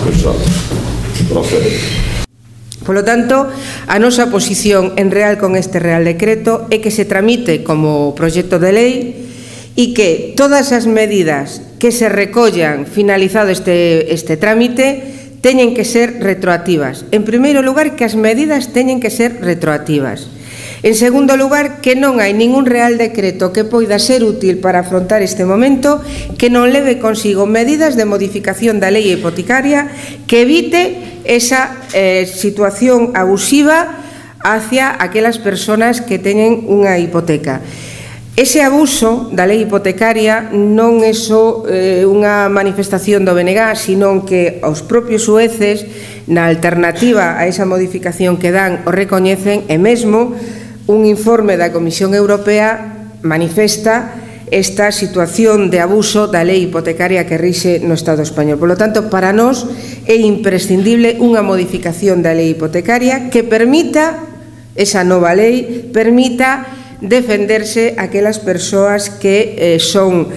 Polo tanto, a nosa posición en real con este Real Decreto é que se tramite como proxecto de lei e que todas as medidas que se recollan finalizado este trámite teñen que ser retroactivas. En primeiro lugar, que as medidas teñen que ser retroactivas. En segundo lugar, que non hai ningún Real Decreto que poida ser útil para afrontar este momento que non leve consigo medidas de modificación da lei hipotecaria que evite esa situación abusiva hacia aquelas persoas que teñen unha hipoteca. Ese abuso da lei hipotecaria non é só unha manifestación do BNG, sino que os propios xueces, na alternativa a esa modificación que dan, o recoñecen, e mesmo un informe da Comisión Europea manifesta esta situación de abuso da lei hipotecaria que rixe no Estado español. Por lo tanto, para nós é imprescindible unha modificación da lei hipotecaria que permita, esa nova lei, permita defenderse aquelas persoas que son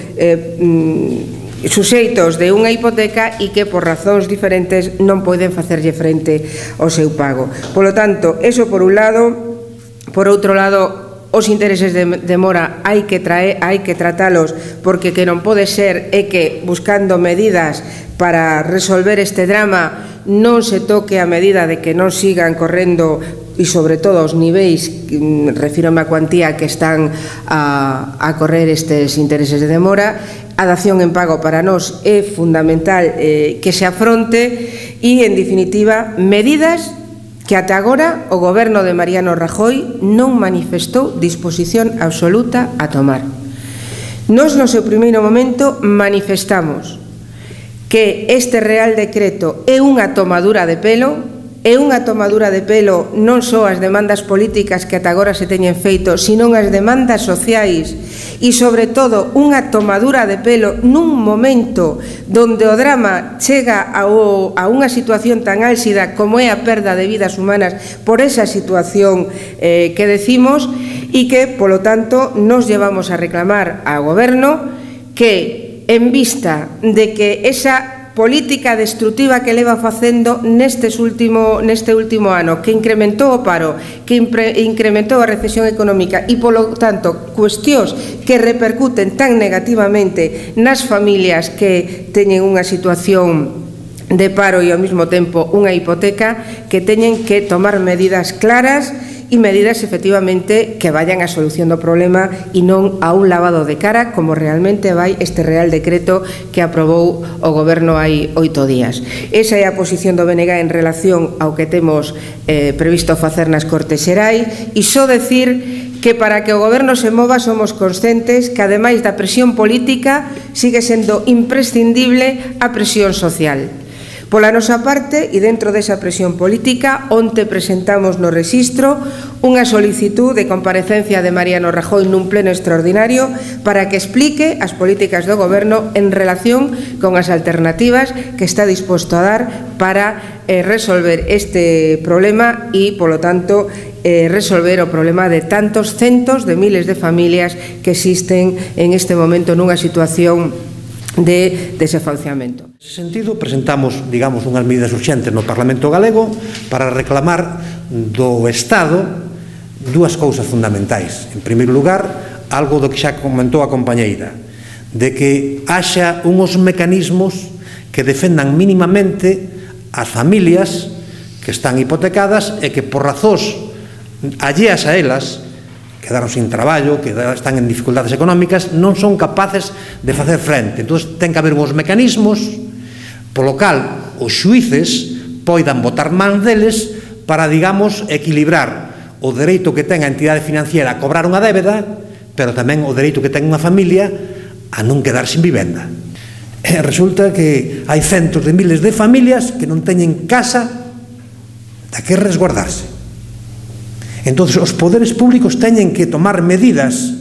suxeitos de unha hipoteca e que por razóns diferentes non poden facerlle frente ao seu pago. Por lo tanto, eso por un lado. Por outro lado, os intereses de demora hai que tratalos, porque que non pode ser é que buscando medidas para resolver este drama non se toque a medida de que non sigan correndo e sobre todo os niveis, refírome a cuantía que están a correr estes intereses de demora. A dación en pago para nós é fundamental que se afronte e, en definitiva, medidas que ata agora o goberno de Mariano Rajoy non manifestou disposición absoluta a tomar. Nós, no seu primeiro momento, manifestamos que este Real Decreto é unha tomadura de pelo, non só as demandas políticas que ata agora se teñen feito, sino as demandas sociais e, sobre todo, unha tomadura de pelo nun momento onde o drama chega a unha situación tan álxida como é a perda de vidas humanas por esa situación que decimos, e que, polo tanto, nos llevamos a reclamar ao goberno que, en vista de que esa política destructiva que leva facendo neste último ano, que incrementou o paro, que incrementou a recesión económica e, polo tanto, cuestións que repercuten tan negativamente nas familias que teñen unha situación de paro e, ao mesmo tempo, unha hipoteca, que teñen que tomar medidas claras e medidas, efectivamente, que vayan á solución do problema e non a un lavado de cara, como realmente vai este Real Decreto que aprobou o goberno hai 8 días. Esa é a posición do BNG en relación ao que temos previsto facer nas Cortes Xerais, e só decir que para que o goberno se mova somos conscientes que, ademais da presión política, sigue sendo imprescindible a presión social. Pola nosa parte, e dentro desa presión política, onte presentamos no rexistro unha solicitud de comparecencia de Mariano Rajoy nun pleno extraordinario para que explique as políticas do goberno en relación con as alternativas que está disposto a dar para resolver este problema e, polo tanto, resolver o problema de tantos centos de miles de familias que existen en este momento nunha situación de desahuciamento. Nese sentido, presentamos, digamos, unhas medidas urxentes no Parlamento galego para reclamar do Estado dúas cousas fundamentais. En primeiro lugar, algo do que xa comentou a compañeira, de que haxa unhos mecanismos que defendan mínimamente as familias que están hipotecadas e que por razóns alleas a elas, quedaron sin traballo, que están en dificultades económicas, non son capaces de facer frente. Entón, ten que haber uns mecanismos polo cal os xuíces poidan botar man deles para, digamos, equilibrar o dereito que ten a entidade financiera a cobrar unha débeda, pero tamén o dereito que ten unha familia a non quedar sin vivenda. Resulta que hai centos de miles de familias que non teñen casa da que resguardarse. Entón, os poderes públicos teñen que tomar medidas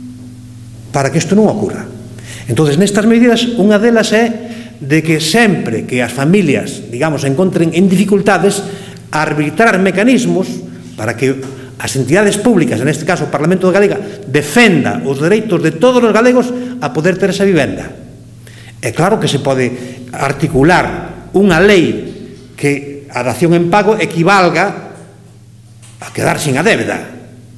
para que isto non ocurra. Entón, nestas medidas, unha delas é de que sempre que as familias, digamos, encontren en dificultades, arbitrar mecanismos para que as entidades públicas, en este caso o Parlamento de Galega, defenda os dereitos de todos os galegos a poder ter esa vivenda. É claro que se pode articular unha lei que a dación en pago equivalga a quedar sin a débeda.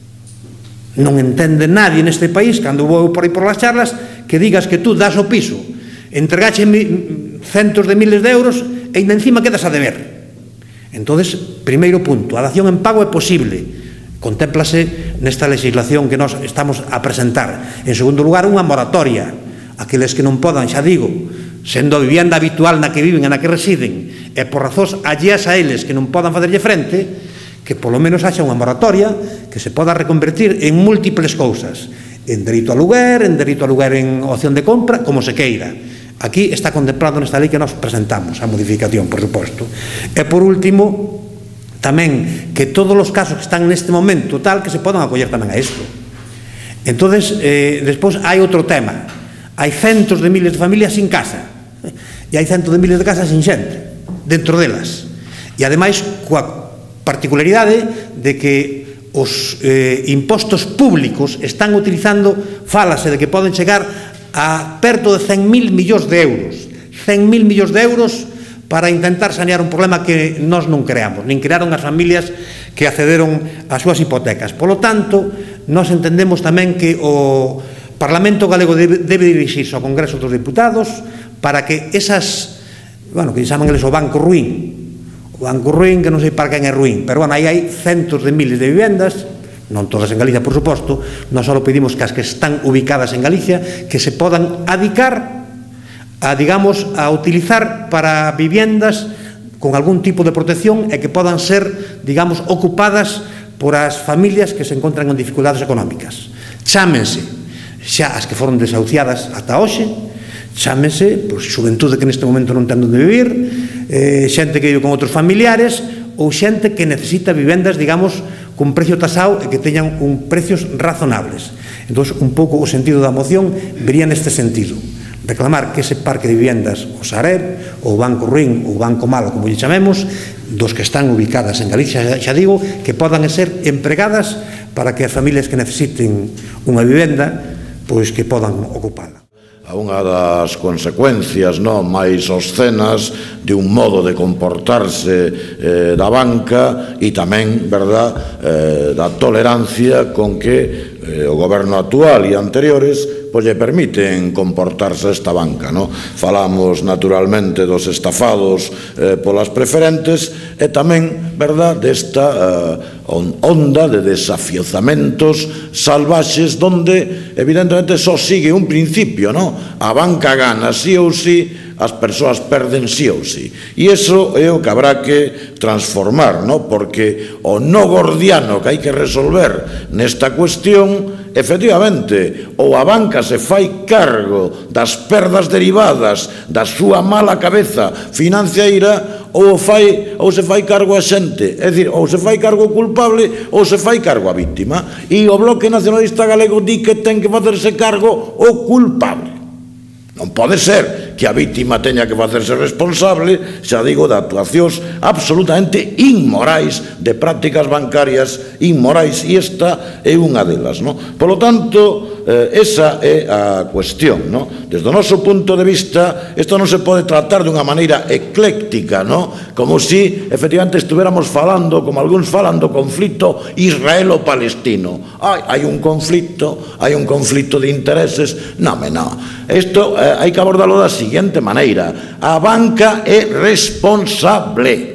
Non entende nadie neste país, cando vou por aí por las charlas, que digas que tú das o piso, entregache centos de miles de euros e ainda encima quedas a deber. Entonces, primeiro punto, a dación en pago é posible, contémplase nesta legislación que nós estamos a presentar. En segundo lugar, unha moratoria. Aqueles que non podan, xa digo, sendo a vivienda habitual na que viven e na que residen, e por razóns alleas a eles que non podan facerlle frente, que polo menos haxa unha moratoria que se poda reconvertir en múltiples cousas, en dereito a lugar, en opción de compra, como se queira. Aquí está contemplado nesta lei que nos presentamos, a modificación, por suposto. E por último, tamén que todos os casos que están neste momento tal que se podan acoller tamén a isto. Entonces, despois hai outro tema. Hai centos de miles de familias sin casa e hai centos de miles de casas sin xente dentro delas. E ademais, coa particularidade de que os impostos públicos están utilizando, fálase de que poden chegar a perto de 100.000 millóns de euros. 100.000 millóns de euros para intentar sanear un problema que nós non creamos, nin crearon as familias que accederon ás súas hipotecas. Polo tanto, nós entendemos tamén que o Parlamento Galego debe dirixirse ao Congreso dos Diputados para que esas, que chaman eles o banco ruín, que non sei para quen é ruín, pero aí hai centos de miles de vivendas, non todas en Galicia, por suposto, non só pedimos que as que están ubicadas en Galicia que se podan adicar a utilizar para viviendas con algún tipo de protección e que podan ser, ocupadas por as familias que se encontran en dificultades económicas. Chámense xa as que foron desahuciadas ata hoxe, chámense xuventude que neste momento non ten onde vivir, xente que vive con outros familiares ou xente que necesita vivendas, con precio tasado e que teñan precios razonables. Entón, un pouco o sentido da moción vería neste sentido. Reclamar que ese parque de viviendas, o Sareb, o Banco Ruín, ou Banco Malo, como lle chamemos, dos que están ubicadas en Galicia, xa digo, que podan ser empregadas para que as familias que necesiten unha vivenda, pois que podan ocupala. Unha das consecuencias máis obscenas de un modo de comportarse da banca e tamén, da tolerancia con que o goberno actual e anteriores lle permiten comportarse esta banca. Falamos naturalmente dos estafados polas preferentes e tamén desta onda de desafiuzamentos salvaxes donde evidentemente só sigue un principio, a banca gana sí ou sí, as persoas perden sí ou sí. E iso é o que habrá que transformar, porque o no gordiano que hai que resolver nesta cuestión, efectivamente, ou a banca se fai cargo das perdas derivadas da súa mala cabeza financiera, ou se fai cargo a xente, é dicir, ou se fai cargo o culpable ou se fai cargo a víctima. E o Bloque Nacionalista Galego di que ten que facerse cargo o culpable. Non pode ser que a víctima teña que facerse responsable, xa digo, de actuacións absolutamente inmorais, de prácticas bancarias inmorais, e esta é unha delas. Polo tanto, esa é a cuestión. Desde o noso punto de vista, isto non se pode tratar de unha maneira ecléctica, como se efectivamente estuviéramos falando, como algúns falan, do conflito israelo-palestino. Hai un conflito de intereses. Non. Isto hai que abordarlo da seguinte maneira: a banca é responsable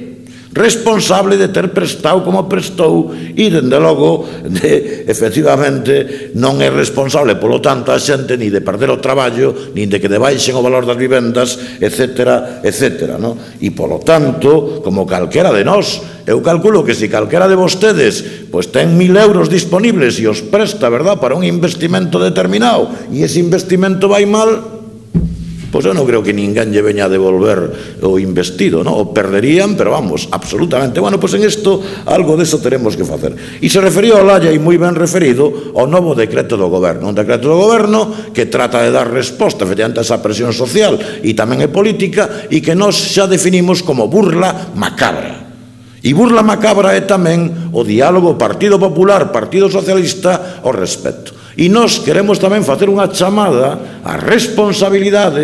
de ter prestado como prestou e, dende logo, efectivamente non é responsable, polo tanto, a xente ni de perder o traballo, nin de que debaixen o valor das vivendas, etcétera. E, polo tanto, como calquera de nós, eu calculo que se calquera de vostedes ten 1.000 euros disponibles e os presta, para un investimento determinado, e ese investimento vai mal, pois eu non creo que ninguén lle veña a devolver o investido, o perderían, pero absolutamente. Pois en isto algo deso teremos que facer. E se referiu ao Lalla, e moi ben referido, ao novo decreto do goberno, un decreto do goberno que trata de dar resposta efectivamente a esa presión social e tamén é política, e que nós xa definimos como burla macabra. E burla macabra é tamén o diálogo Partido Popular, Partido Socialista ao respecto. E nós queremos tamén facer unha chamada á responsabilidade,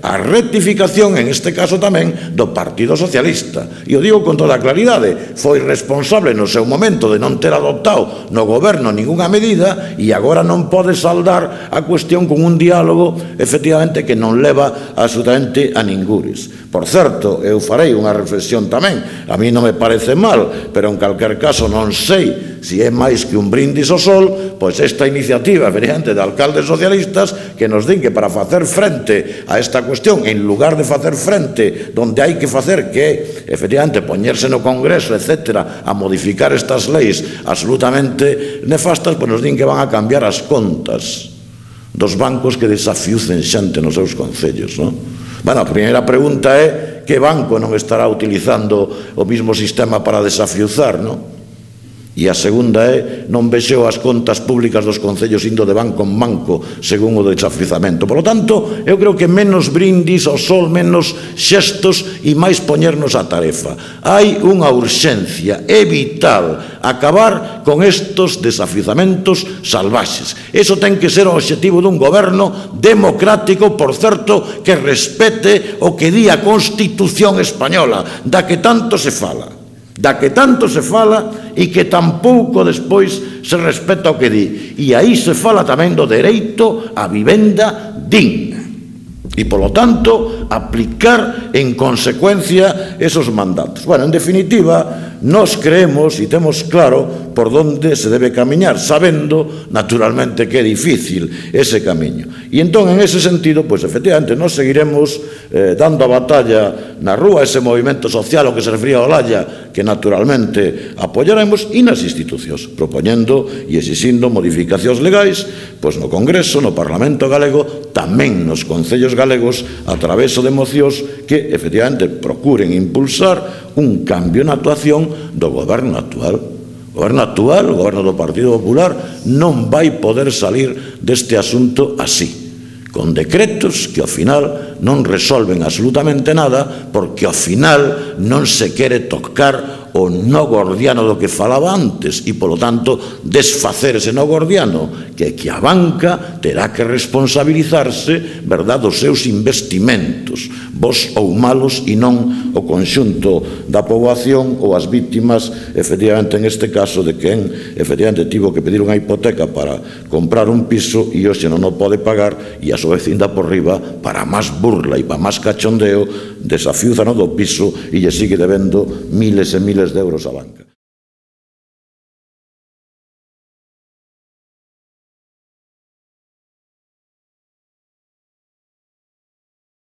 a rectificación, en este caso tamén, do Partido Socialista. E o digo con toda a claridade, foi responsable no seu momento de non ter adoptado no goberno ninguna medida e agora non pode saldar a cuestión con un diálogo, efectivamente, que non leva absolutamente a ningures. Por certo, eu farei unha reflexión tamén, a mí non me parece mal, pero en calquer caso non sei se é máis que un brindis ao sol, pois esta iniciativa veriante de alcaldes socialistas que nos din que para facer frente a esta cuestión, en lugar de facer frente donde hai que facer, que é, efectivamente, poñerse no Congreso, etcétera, a modificar estas leis absolutamente nefastas, pois nos din que van a cambiar as contas dos bancos que desafiucen xente nos seus concellos, non? Bueno, a primeira pregunta é que banco non estará utilizando o mismo sistema para desafiuzar, non? E a segunda é, non vexo as contas públicas dos concellos indo de banco en banco según o desafiuzamento. Por lo tanto, eu creo que menos brindis ao sol, menos xestos e máis poñernos a tarefa. Hai unha urxencia, é vital acabar con estos desafiuzamentos salvaxes. Eso ten que ser o obxectivo dun goberno democrático, por certo, que respete o que di a Constitución española, da que tanto se fala. E que tampouco despois se respeta o que di. E aí se fala tamén do dereito á vivenda digna. E, polo tanto, aplicar en consecuencia esos mandatos. Bueno, en definitiva, nos creemos e temos claro por onde se debe camiñar, sabendo, naturalmente, que é difícil ese camiño. E entón, en ese sentido, pois, efectivamente, nos seguiremos dando a batalla na rúa, ese movimento social ao que se refería Olalla, que naturalmente apoyaremos, e nas institucións, propoñendo e exixindo modificacións legais, pois no Congreso, no Parlamento galego, tamén nos concellos galegos, a través de mocións que, efectivamente, procuren impulsar un cambio na actuación do goberno actual. O goberno actual, o goberno do Partido Popular, non vai poder salir deste asunto así, con decretos que ao final non resolven absolutamente nada, porque ao final non se quere tocar o no gordiano do que falaba antes e, polo tanto, desfacer ese no gordiano, que a banca terá que responsabilizarse, verdad, dos seus investimentos, bos ou malos, e non o conxunto da poboación ou as vítimas, efectivamente, en este caso, de quen, efectivamente, tivo que pedir unha hipoteca para comprar un piso e hoxe non o pode pagar e a súa vez inda por riba, para máis burla e para máis cachondeo, desafiúzano do piso e lle sigue debendo miles e miles de euros á banca.